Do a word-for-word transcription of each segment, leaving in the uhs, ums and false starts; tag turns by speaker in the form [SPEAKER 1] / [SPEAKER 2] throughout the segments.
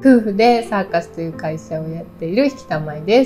[SPEAKER 1] 夫婦でサーカスという会社をやっている引田舞です。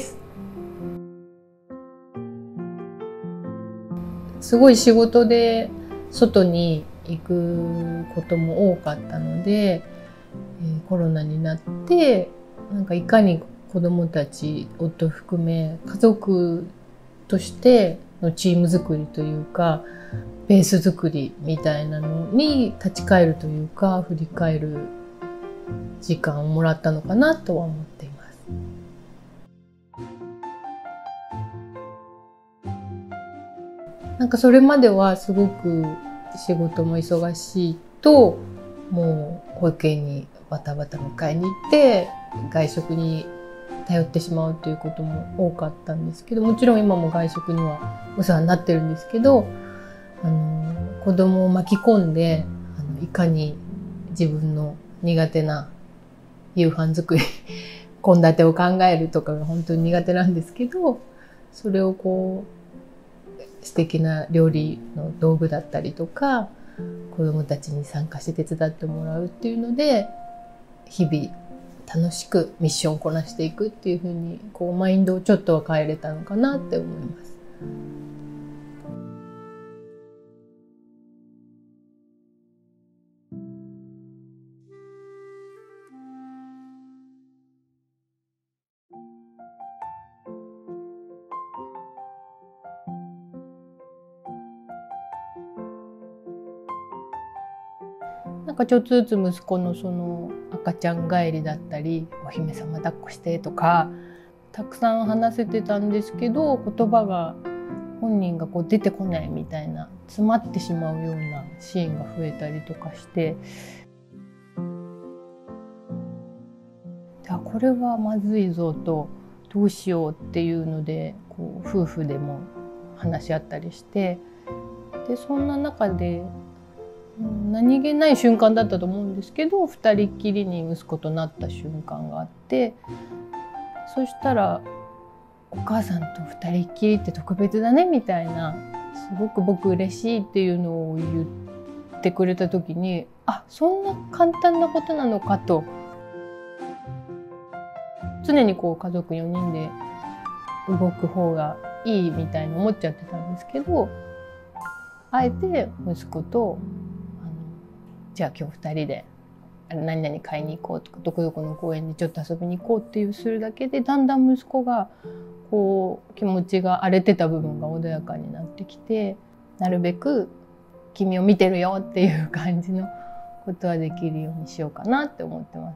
[SPEAKER 1] すごい仕事で外に行くことも多かったので、えー、コロナになってなんかいかに子どもたち、夫含め家族としてのチーム作りというかベース作りみたいなのに立ち返るというか振り返る時間をもらったのかなとは思っています。なんかそれまではすごく仕事も忙しいともう保育園にバタバタ迎えに行って外食に頼ってしまうということも多かったんですけど、もちろん今も外食にはお世話になってるんですけど、あの子供を巻き込んであのいかに自分の苦手な夕飯作り献立を考えるとかが本当に苦手なんですけど、それをこう素敵な料理の道具だったりとか子どもたちに参加して手伝ってもらうっていうので日々楽しくミッションをこなしていくっていう風にこうマインドをちょっとは変えれたのかなって思います。なんかちょっとずつ息子のその赤ちゃん帰りだったりお姫様抱っこしてとかたくさん話せてたんですけど、言葉が本人がこう出てこないみたいな詰まってしまうようなシーンが増えたりとかして、あこれはまずいぞとどうしようっていうのでこう夫婦でも話し合ったりして、でそんな中で何気ない瞬間だったと思うんですけど二人っきりに息子となった瞬間があって、そしたらお母さんと二人っきりって特別だねみたいな、すごく僕嬉しいっていうのを言ってくれた時に、あそんな簡単なことなのかと、常にこう家族よにんで動く方がいいみたいに思っちゃってたんですけど、あえて息子とじゃあ今日ふたりで何々買いに行こうとかどこどこの公園にちょっと遊びに行こうっていうするだけでだんだん息子がこう気持ちが荒れてた部分が穏やかになってきて、なるべく君を見てるよっていう感じのことはできるようにしようかなって思ってます。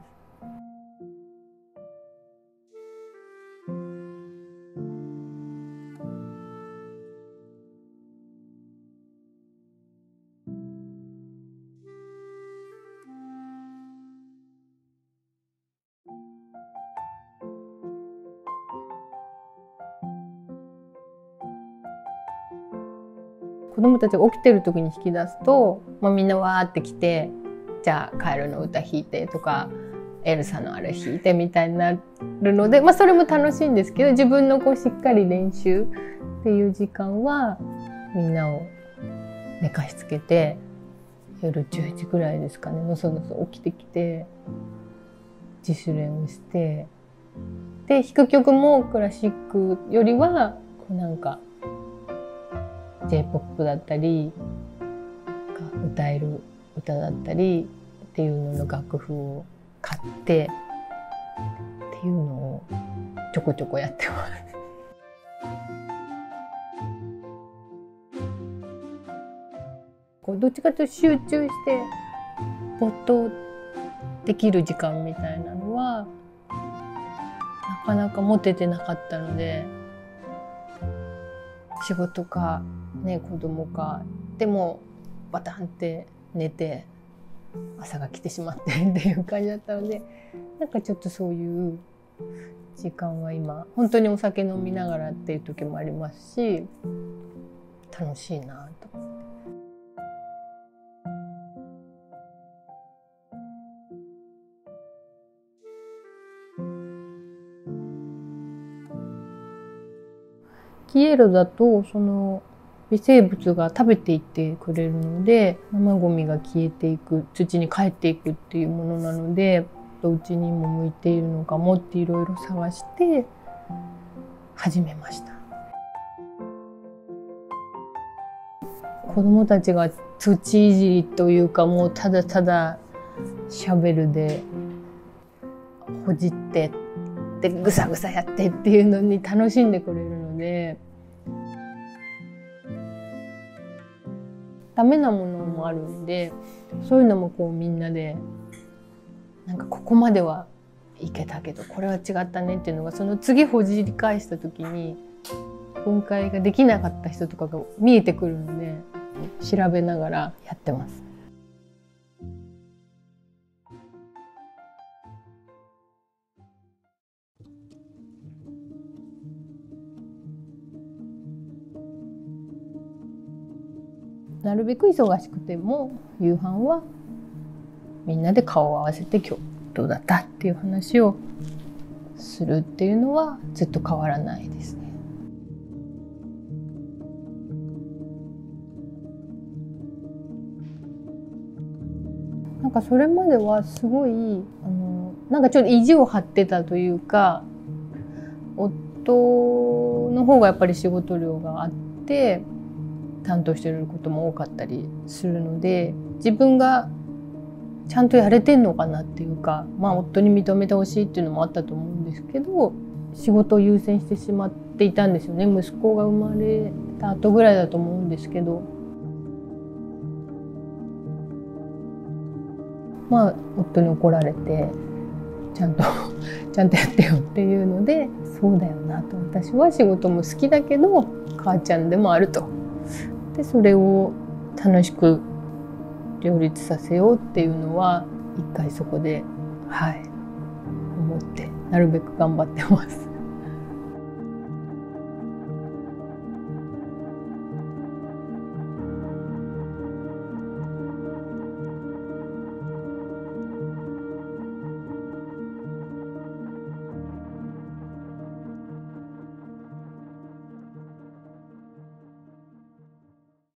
[SPEAKER 1] 子供たちが起きてる時に弾き出すと、まあ、みんなわーって来て、じゃあカエルの歌弾いてとかエルサのあれ弾いてみたいになるので、まあ、それも楽しいんですけど、自分のこうしっかり練習っていう時間はみんなを寝かしつけて夜じゅうじぐらいですかね、のそのそ起きてきて自主練をして、で弾く曲もクラシックよりはこうなんかジェイポップ だったり歌える歌だったりっていうのの楽譜を買ってっていうのをちょこちょこやってます。こうどっちかというと集中して没頭できる時間みたいなのはなかなか持ててなかったので、仕事かね、子供かでもバタンって寝て朝が来てしまってっていう感じだったので、なんかちょっとそういう時間は今本当にお酒飲みながらっていう時もありますし、楽しいなと思って。キエロだとその微生物が食べていってくれるので、生ゴミが消えていく、土に帰っていくっていうものなので、 とうちにも向いているのかもっていろいろ探して始めました。子供たちが土いじりというか、もうただただシャベルでほじってでぐさぐさやってっていうのに楽しんでくれるので、ダメなものもあるんで、そういうのもこうみんなでなんかここまではいけたけどこれは違ったねっていうのが、その次ほじり返した時に分解ができなかった人とかが見えてくるので、調べながらやってます。なるべく忙しくても夕飯はみんなで顔を合わせて今日どうだったっていう話をするっていうのはずっと変わらないですね。なんかそれまではすごいあのなんかちょっと意地を張ってたというか、夫の方がやっぱり仕事量があって担当してることも多かったりするので、自分がちゃんとやれてんのかなっていうか、まあ夫に認めてほしいっていうのもあったと思うんですけど、仕事を優先してしまっていたんですよね。息子が生まれた後ぐらいだと思うんですけど、まあ夫に怒られてちゃんとちゃんとやってよっていうので、そうだよなと、私は仕事も好きだけど母ちゃんでもあると。でそれを楽しく両立させようっていうのは一回そこではい思ってなるべく頑張ってます。